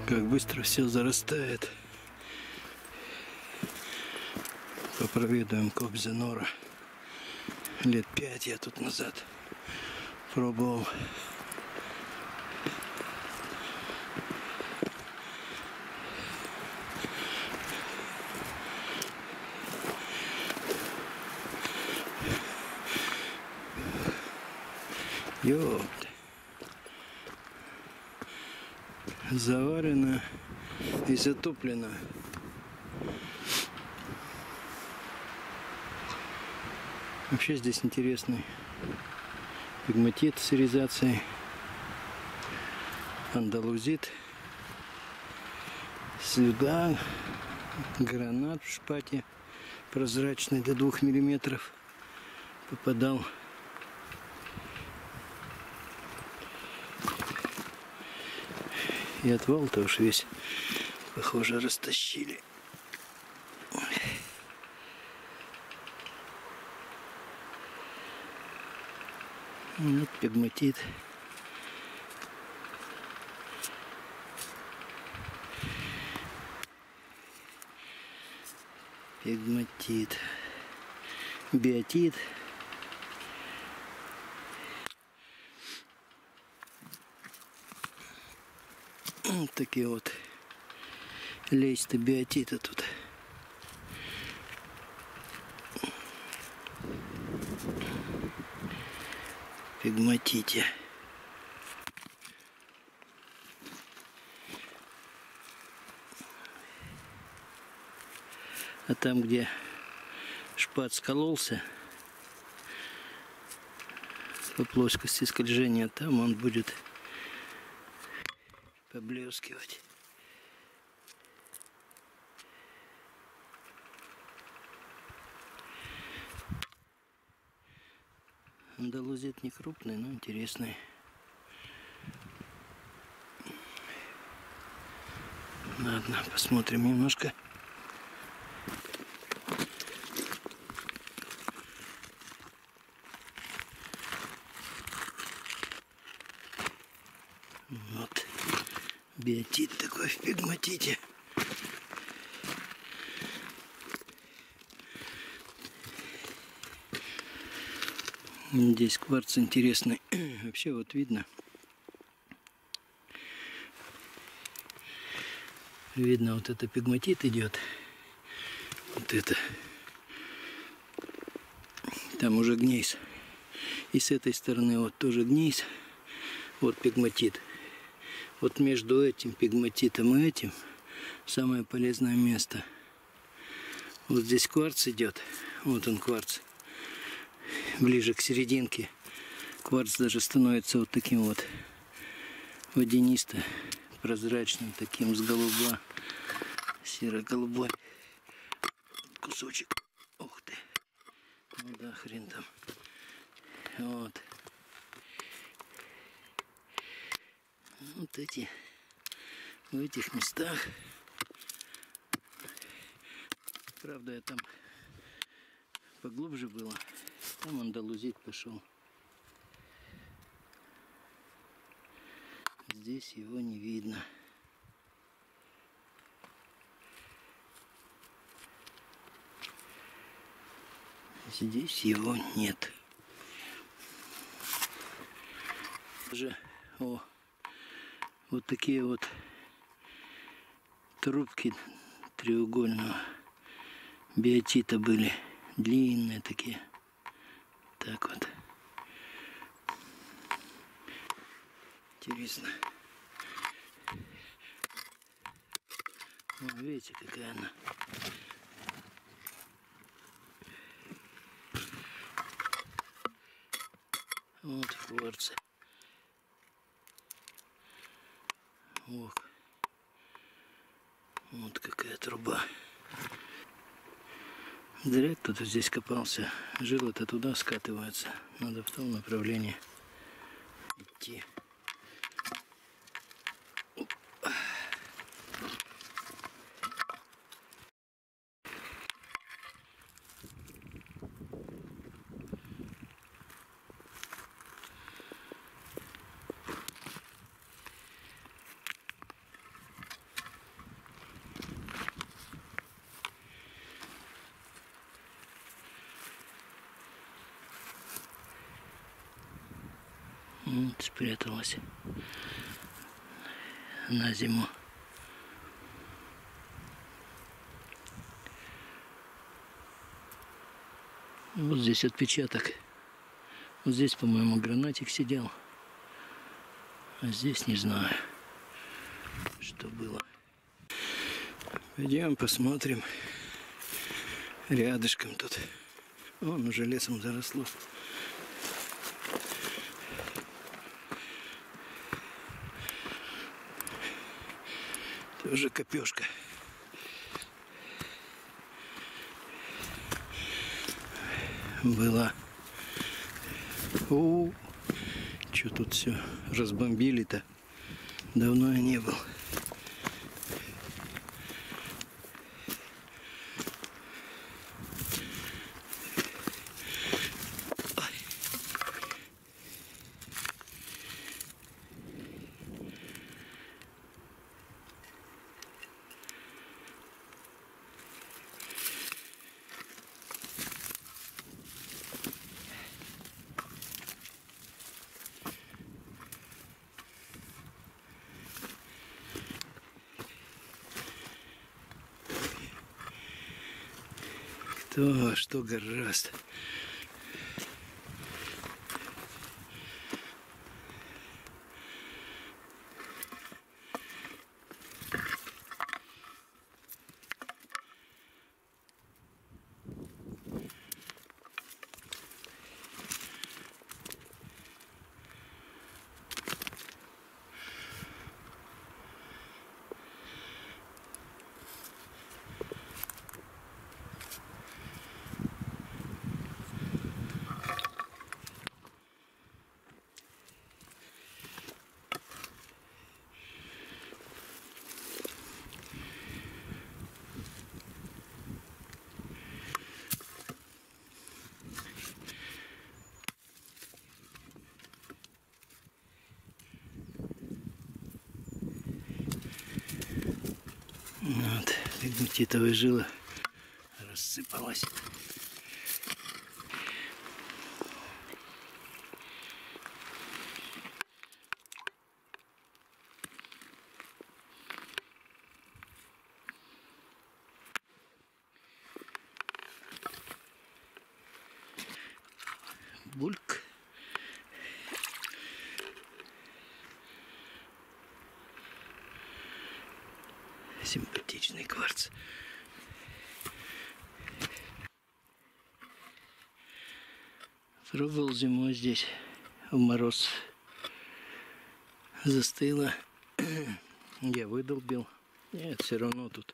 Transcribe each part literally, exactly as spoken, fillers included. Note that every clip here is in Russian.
Как быстро все зарастает. Попроведуем Кобза-Нора. Лет пять я тут назад пробовал. Ёпт. Заварено и затоплено. Вообще здесь интересный пегматит с иризацией, андалузит, слюда, гранат в шпате прозрачный до двух миллиметров попадал. И отвал-то уж весь, похоже, растащили. Вот пегматит. Пегматит. Биотит. Вот такие вот лейсты биотита тут. Пегматите. А там, где шпат скололся по плоскости скольжения, там он будет поблескивать. Андалузит не крупный, но интересный. Ладно, посмотрим немножко. Вот биотит такой в пегматите. Здесь кварц интересный. Вообще вот видно. Видно, вот это пегматит идет. Вот это. Там уже гнейс. И с этой стороны вот тоже гнейс. Вот пегматит. Вот между этим пегматитом и этим самое полезное место. Вот здесь кварц идет. Вот он кварц. Ближе к серединке. Кварц даже становится вот таким вот водянисто прозрачным, таким с голуба, серо-голубой кусочек. Ух ты, ну да, хрен там. Вот. Вот эти, в этих местах. Правда, я там поглубже было. Там андалузит пошел. Здесь его не видно. Здесь его нет. Уже, о, вот такие вот трубки треугольного биотита были. Длинные такие. Так вот. Интересно. Вот видите, какая она. Вот в кварце. Ох. Вот какая труба. Зря кто-то здесь копался. Жилы-то туда скатываются. Надо в том направлении идти. Вот, спряталась на зиму. Вот здесь отпечаток. Вот здесь, по-моему, гранатик сидел. А здесь не знаю, что было. Пойдем посмотрим. Рядышком тут. Вон уже лесом заросло. Тоже копешка. Была. О, что тут все разбомбили-то? Давно я не был. То, что гораздо. Вот, пигматитовая жила рассыпалась. Бульк. Симпатичный кварц. Пробовал зимой здесь в мороз. Застыло. Я выдолбил. Нет, все равно тут.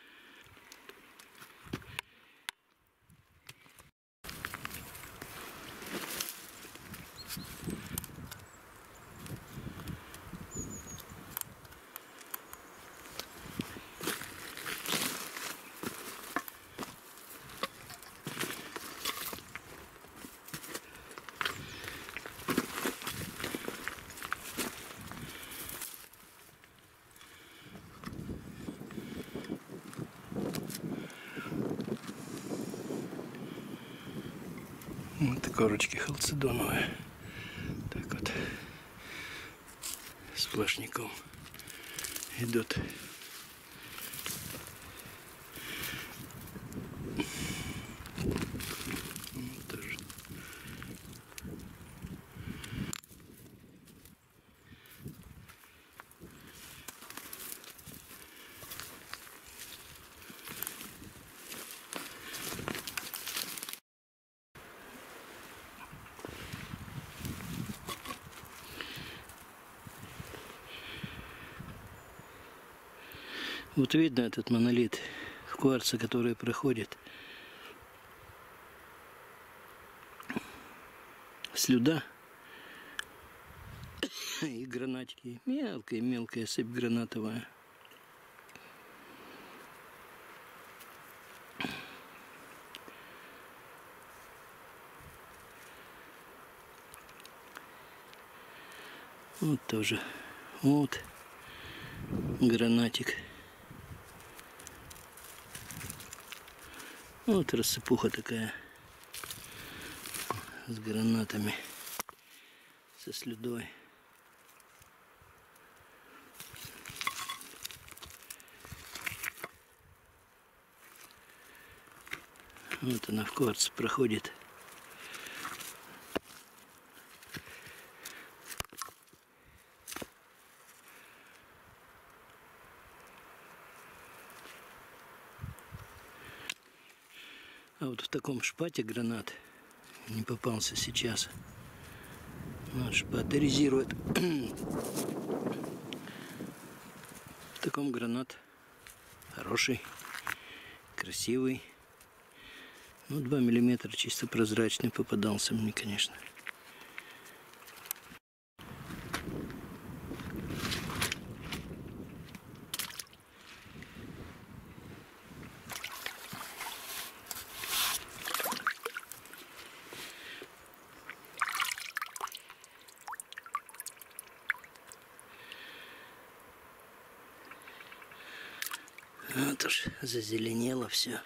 Вот корочки халцедоновые. Так вот сплошняком идут. Вот тоже. Вот видно этот монолит кварца, который проходит. Слюда и гранатики. Мелкая-мелкая сыпь гранатовая. Вот тоже. Вот гранатик. Вот рассыпуха такая с гранатами. со слюдой. Вот она в кварц проходит. А вот в таком шпате гранат не попался сейчас. Вот шпат резирует. В таком гранат хороший, красивый. Ну, два миллиметра чисто прозрачный попадался мне, конечно. Вот уж зазеленело все.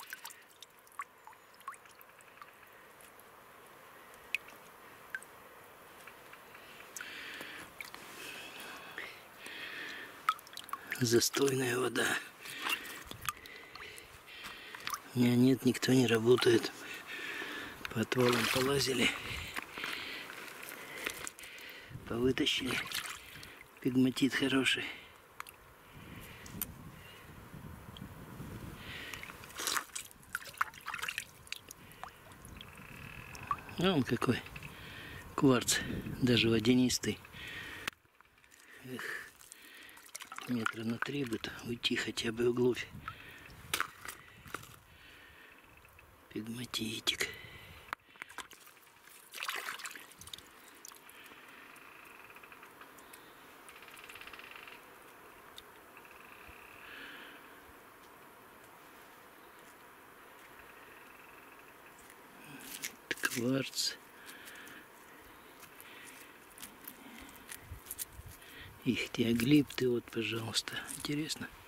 Застойная вода. У меня нет, никто не работает. По отвалам полазили. Повытащили. Пегматит хороший. А он какой кварц, даже водянистый. Эх, метра на три бы уйти хотя бы вглубь. Пегматитик. Кварц. Ихтиоглипты, вот, пожалуйста. Интересно.